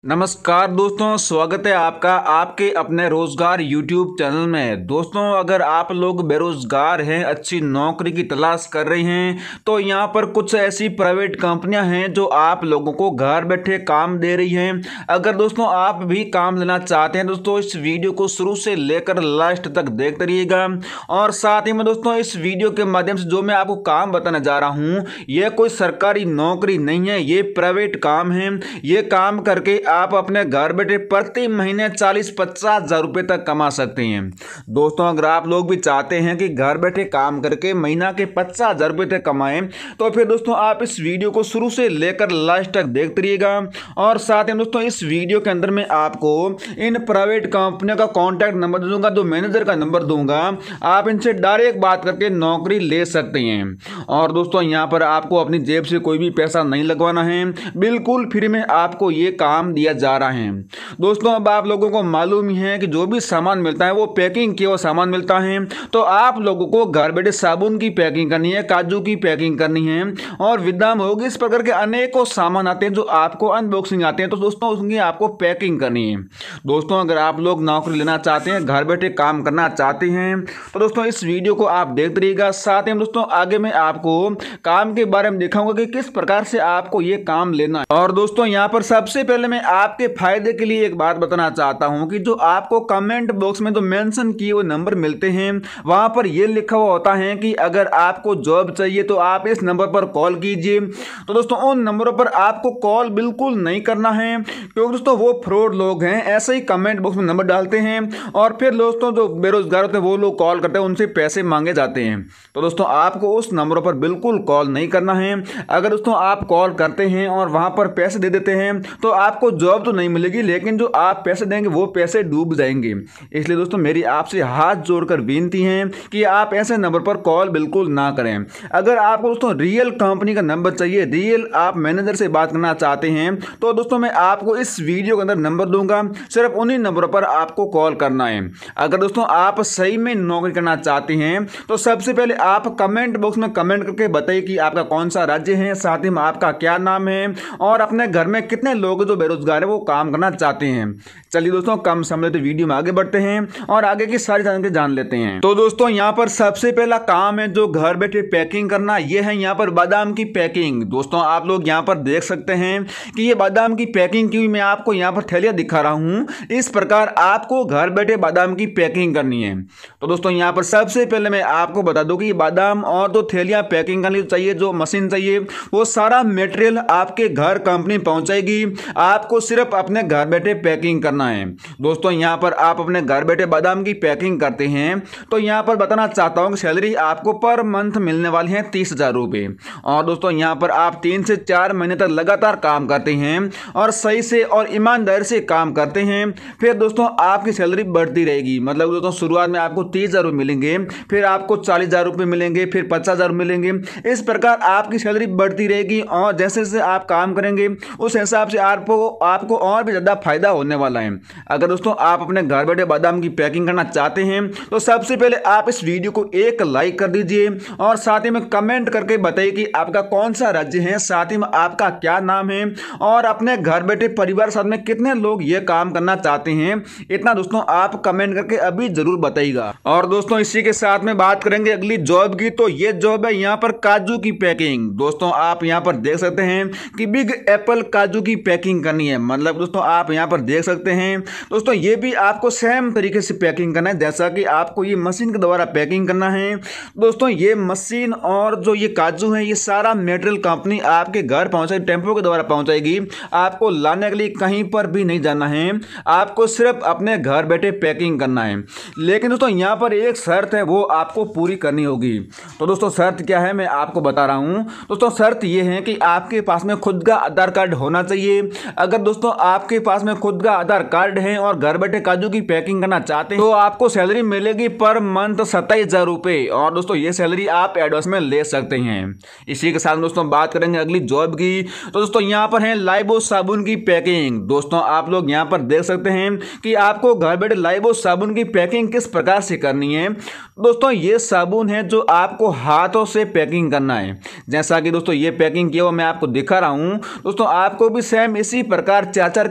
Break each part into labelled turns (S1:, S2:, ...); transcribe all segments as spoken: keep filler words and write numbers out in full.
S1: नमस्कार दोस्तों, स्वागत है आपका आपके अपने रोजगार यूट्यूब चैनल में। दोस्तों, अगर आप लोग बेरोजगार हैं, अच्छी नौकरी की तलाश कर रहे हैं, तो यहाँ पर कुछ ऐसी प्राइवेट कंपनियां हैं जो आप लोगों को घर बैठे काम दे रही हैं। अगर दोस्तों आप भी काम लेना चाहते हैं दोस्तों, इस वीडियो को शुरू से लेकर लास्ट तक देखते रहिएगा। और साथ ही में दोस्तों, इस वीडियो के माध्यम से जो मैं आपको काम बताने जा रहा हूँ, यह कोई सरकारी नौकरी नहीं है, ये प्राइवेट काम है। ये काम करके आप अपने घर बैठे प्रति महीने चालीस पचास हजार रुपए तक कमा सकते हैं। दोस्तों, अगर आप लोग भी चाहते हैं कि घर बैठे काम करके महीना के पचास हजार रुपए तक कमाएं, तो फिर दोस्तों आप इस वीडियो को शुरू से लेकर लास्ट तक देखते रहिएगा। और साथ ही दोस्तों, इस वीडियो के अंदर मैं आपको इन प्राइवेट कंपनियों का कॉन्टैक्ट नंबर दूंगा, जो मैनेजर का नंबर दूंगा, आप इनसे डायरेक्ट बात करके नौकरी ले सकते हैं। और दोस्तों, यहाँ पर आपको अपनी जेब से कोई भी पैसा नहीं लगवाना है, बिल्कुल फ्री में आपको ये काम दिया जा रहा है। दोस्तों, अब आप लोगों को मालूम ही है कि जो भी सामान मिलता है वो पैकिंग किया हुआ सामान मिलता है। तो आप लोगों को घर बैठे साबुन की पैकिंग करनी है, काजू की पैकिंग करनी है, और विदाम होगी, इस प्रकार के अनेकों सामान आते हैं जो आपको अनबॉक्सिंग आते हैं। तो दोस्तों, उसकी आपको पैकिंग करनी है। दोस्तों, अगर आप लोग नौकरी लेना चाहते हैं, घर बैठे काम करना चाहते हैं, तो दोस्तों इस वीडियो को आप देखते रहिएगा। साथ ही दोस्तों, आगे मैं आपको काम के बारे में दिखाऊंगा कि किस प्रकार से आपको ये काम लेना है। और दोस्तों, यहाँ पर सबसे पहले मैं आपके फायदे के लिए एक बात बताना चाहता हूं कि जो आपको कमेंट बॉक्स में जो मेंशन किए हुए नंबर मिलते हैं, वहां पर यह लिखा हुआ होता है कि अगर आपको जॉब चाहिए तो आप इस नंबर पर कॉल कीजिए। तो दोस्तों, उन नंबरों पर आपको कॉल बिल्कुल नहीं करना है, क्योंकि दोस्तों वो फ्रॉड लोग हैं, ऐसे ही कमेंट बॉक्स में नंबर डालते हैं और फिर दोस्तों जो बेरोजगार होते हैं वो लोग कॉल करते हैं, उनसे पैसे मांगे जाते हैं। तो दोस्तों, आपको उस नंबरों पर बिल्कुल कॉल नहीं करना है। अगर दोस्तों आप कॉल करते हैं और वहां पर पैसे दे देते हैं, तो आपको जॉब तो नहीं मिलेगी, लेकिन जो आप पैसे देंगे वो पैसे डूब जाएंगे। इसलिए दोस्तों, मेरी आपसे हाथ जोड़कर विनती है कि आप ऐसे नंबर पर कॉल बिल्कुल ना करें। अगर आपको दोस्तों रियल कंपनी का नंबर चाहिए, रियल आप मैनेजर से बात करना चाहते हैं, तो दोस्तों मैं आपको इस वीडियो के अंदर नंबर दूंगा, सिर्फ उन्हीं नंबरों पर आपको कॉल करना है। अगर दोस्तों आप सही में नौकरी करना चाहते हैं, तो सबसे पहले आप कमेंट बॉक्स में कमेंट करके बताइए कि आपका कौन सा राज्य है, साथ ही में आपका क्या नाम है, और अपने घर में कितने लोग जो बेरोजगार है वो काम करना चाहते हैं। चलिए दोस्तों, कम समय तो वीडियो में आगे बढ़ते हैं और आगे की सारी जानकारी जान लेते हैं। तो दोस्तों, यहाँ पर सबसे पहला काम है जो घर बैठे पैकिंग करना, ये है यहाँ पर बादाम की पैकिंग। दोस्तों, आप लोग यहाँ पर देख सकते हैं कि ये बादाम की पैकिंग की मैं आपको यहाँ पर थैलियां दिखा रहा हूँ। इस प्रकार आपको घर बैठे बादाम की पैकिंग करनी है। तो दोस्तों, यहाँ पर सबसे पहले मैं आपको बता दूं कि बादाम और जो थैलियां पैकिंग करने चाहिए, जो मशीन चाहिए, वो सारा मटेरियल आपके घर कंपनी पहुंचाएगी। आपको सिर्फ अपने घर बैठे पैकिंग करना है। दोस्तों, यहाँ पर आप अपने घर बैठे बादाम की पैकिंग करते हैं, तो यहाँ पर बताना चाहता हूँ कि सैलरी आपको पर मंथ मिलने वाली है तीस हजार रुपये। और दोस्तों, यहाँ पर आप तीन से चार महीने तक लगातार काम करते हैं और सही से और ईमानदारी से काम करते हैं, फिर दोस्तों आपकी सैलरी बढ़ती रहेगी। मतलब दोस्तों, शुरुआत में आपको तीस हजार रुपये मिलेंगे, फिर आपको चालीस हजार रुपये मिलेंगे, फिर पचास हजार मिलेंगे। इस प्रकार आपकी सैलरी बढ़ती रहेगी और जैसे जैसे आप काम करेंगे उस हिसाब से आपको आपको और भी ज़्यादा फायदा होने वाला है। अगर दोस्तों आप अपने घर बैठे बादाम की पैकिंग करना चाहते हैं, तो सबसे पहले आप इस वीडियो को एक लाइक कर दीजिए और साथ ही में कमेंट करके बताइए कि आपका कौन सा राज्य है, साथ ही में आपका क्या नाम है, और अपने घर बैठे परिवार साथ में कितने लोग ये काम करना चाहते हैं। इतना दोस्तों आप कमेंट करके अभी जरूर बताइएगा। और दोस्तों, इसी के साथ में बात करेंगे अगली जॉब की। तो ये जॉब है यहाँ पर काजू की पैकिंग। दोस्तों, आप यहाँ पर देख सकते हैं कि बिग एप्पल काजू की पैकिंग करनी है। मतलब दोस्तों, आप यहाँ पर देख सकते हैं दोस्तों, ये भी आपको सेम तरीके से पैकिंग करना है जैसा कि आपको ये मशीन के द्वारा पैकिंग करना है। दोस्तों, ये मशीन और जो ये काजू है, ये सारा मटेरियल कंपनी आपके घर पहुंचाएगी, टेम्पो के द्वारा पहुंचाएगी। आपको लाने के लिए कहीं पर भी नहीं जाना है, आपको सिर्फ अपने घर बैठे पैकिंग करना है। लेकिन दोस्तों, यहाँ पर एक शर्त है, वो आपको पूरी करनी होगी। तो दोस्तों, शर्त क्या है मैं आपको बता रहा हूँ। दोस्तों, शर्त ये है कि आपके पास में खुद का आधार कार्ड होना चाहिए। अगर दोस्तों आपके पास में खुद का आधार कार्ड है और घर बैठे काजू की पैकिंग करना चाहते हैं, तो आपको सैलरी मिलेगी पर मंथ सत्ताईस हजार रुपये। और दोस्तों, ये सैलरी आप एडवांस में ले सकते हैं। इसी के साथ दोस्तों बात करेंगे अगली जॉब की। तो दोस्तों, यहाँ पर है लाइबो साबुन की पैकिंग। दोस्तों, आप लोग यहाँ पर देख सकते हैं कि आपको घर बैठे लाइबो साबुन की पैकिंग किस प्रकार से करनी है। दोस्तों, ये साबुन है जो आपको हाथों से पैकिंग करना है। जैसा कि दोस्तों ये पैकिंग किया हुआ मैं आपको दिखा रहा हूँ। दोस्तों, आपको भी सेम इसी प्रकार चार चार के बंडल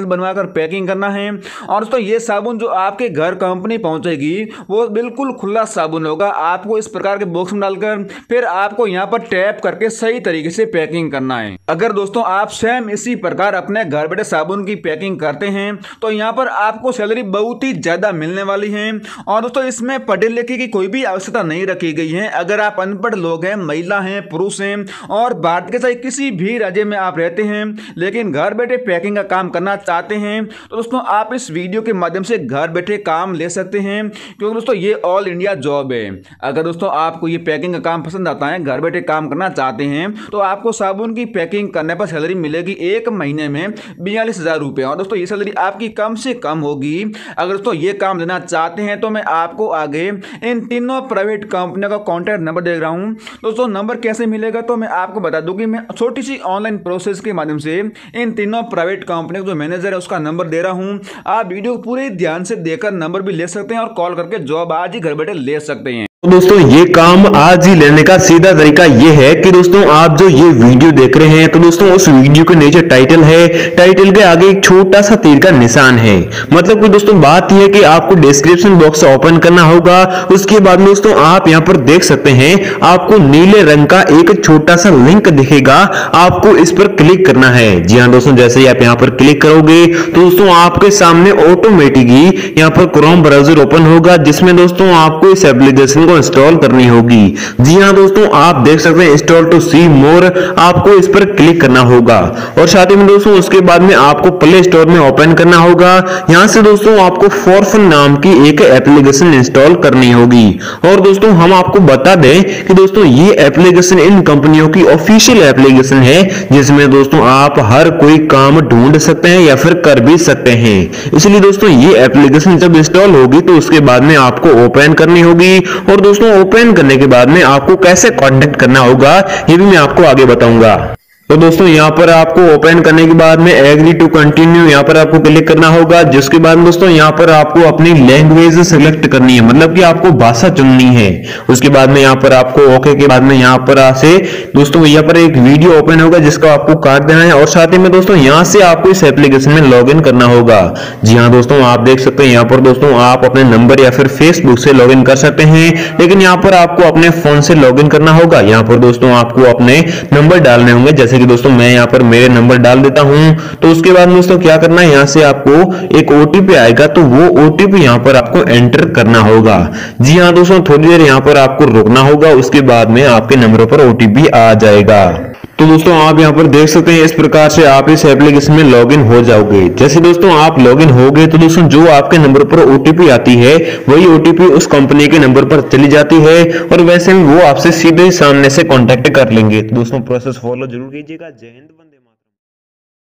S1: बनवाकर पैकिंग करना है। और दोस्तों ये साबुन जो आपके घर कंपनी पहुंचेगी वो बिल्कुल खुला साबुन होगा। आपको इस प्रकार के बॉक्स में डालकर फिर आपको यहाँ पर टैप करके सही तरीके से पैकिंग करना है। अगर दोस्तों आप सेम इसी प्रकार अपने घर बैठे साबुन की पैकिंग करते हैं तो यहाँ पर आपको सैलरी बहुत ही ज्यादा मिलने वाली है। और दोस्तों इसमें पढ़े लिखे की कोई भी आवश्यकता नहीं रखी गई है। अगर आप अनपढ़ लोग हैं, महिला हैं, पुरुष हैं और भारत के चाहे किसी भी राज्य में आप रहते हैं लेकिन घर बैठे पैकिंग का काम करना चाहते हैं तो दोस्तों आप इस वीडियो के माध्यम से घर बैठे काम ले सकते हैं, क्योंकि दोस्तों ये ऑल इंडिया जॉब है। अगर दोस्तों आपको ये पैकिंग का काम पसंद आता है, घर बैठे काम करना चाहते हैं तो आपको साबुन की पैकिंग करने पर सैलरी मिलेगी एक महीने में बयालीस हजार रुपये। और दोस्तों ये सैलरी आपकी कम से कम होगी। अगर दोस्तों ये काम लेना चाहते हैं तो मैं आपको आगे इन तीनों प्राइवेट कंपनियों का कॉन्टैक्ट नंबर दे रहा हूं। दोस्तों नंबर कैसे मिलेगा तो मैं आपको बता दूं कि मैं छोटी सी ऑनलाइन प्रोसेस के माध्यम से इन तीनों प्राइवेट कंपनियों का जो मैनेजर है उसका नंबर दे रहा हूं। आप वीडियो को पूरे ध्यान से देखकर नंबर भी ले सकते हैं और कॉल करके जॉब आज ही घर बैठे ले सकते हैं।
S2: तो दोस्तों ये काम आज ही लेने का सीधा तरीका ये है कि दोस्तों आप जो ये वीडियो देख रहे हैं तो दोस्तों उस वीडियो के नीचे टाइटल है, टाइटल के आगे एक छोटा सा तीर का निशान है। मतलब कि दोस्तों बात यह है कि आपको डिस्क्रिप्शन बॉक्स ओपन करना होगा। उसके बाद दोस्तों आप यहाँ पर देख सकते हैं आपको नीले रंग का एक छोटा सा लिंक दिखेगा, आपको इस पर क्लिक करना है। जी हाँ दोस्तों, जैसे ही आप यहाँ पर क्लिक करोगे तो दोस्तों आपके सामने ऑटोमेटिक ही यहाँ पर क्रोम ब्राउजर ओपन होगा जिसमें दोस्तों आपको इस एप्लीकेशन को इंस्टॉल करनी होगी। जी हां दोस्तों, आप देख सकते हैं इंस्टॉल टू सी मोर, आपको इस पर क्लिक करना होगा। और साथ ही में दोस्तों उसके बाद में आपको प्ले स्टोर में ओपन करना होगा। यहां से दोस्तों आपको फॉरफन नाम की एक एप्लीकेशन इंस्टॉल करनी होगी। और दोस्तों हम आपको बता दें कि दोस्तों ये एप्लीकेशन इन कंपनियों की ऑफिशियल एप्लीकेशन है जिसमें दोस्तों आप हर कोई काम ढूंढ सकते हैं या फिर कर भी सकते हैं। इसलिए दोस्तों ये एप्लीकेशन जब इंस्टॉल होगी तो उसके बाद में आपको ओपन करनी होगी। और दोस्तों ओपन करने के बाद में आपको कैसे कांटेक्ट करना होगा ये भी मैं आपको आगे बताऊंगा। तो दोस्तों यहाँ पर आपको ओपन करने के बाद में एग्री टू कंटिन्यू यहाँ पर आपको क्लिक करना होगा, जिसके बाद दोस्तों यहाँ पर आपको अपनी लैंग्वेज सिलेक्ट करनी है, मतलब कि आपको भाषा चुननी है। उसके बाद में यहाँ पर आपको ओके के बाद में यहाँ पर से दोस्तों यहाँ पर एक वीडियो ओपन होगा जिसका आपको काट देना है। और साथ ही में दोस्तों यहाँ से आपको इस एप्लीकेशन में लॉग इन करना होगा। जी हाँ दोस्तों, आप देख सकते हैं यहाँ पर दोस्तों आप अपने नंबर या फिर फेसबुक से लॉग इन कर सकते हैं, लेकिन यहाँ पर आपको अपने फोन से लॉग इन करना होगा। यहाँ पर दोस्तों आपको अपने नंबर डालने होंगे, जैसे कि दोस्तों मैं यहाँ पर मेरे नंबर डाल देता हूं। तो उसके बाद दोस्तों क्या करना है, यहाँ से आपको एक ओटीपी आएगा तो वो ओटीपी यहाँ पर आपको एंटर करना होगा। जी हाँ दोस्तों, थोड़ी देर यहाँ पर आपको रुकना होगा, उसके बाद में आपके नंबर पर ओटीपी आ जाएगा। तो दोस्तों आप यहाँ पर देख सकते हैं इस प्रकार से आप इस एप्लीकेशन में लॉगिन हो जाओगे। जैसे दोस्तों आप लॉगिन हो गए तो दोस्तों जो आपके नंबर पर ओटीपी आती है वही ओटीपी उस कंपनी के नंबर पर चली जाती है और वैसे में वो आपसे सीधे सामने से कांटेक्ट कर लेंगे। तो दोस्तों प्रोसेस फॉलो जरूर कीजिएगा। जय हिंद।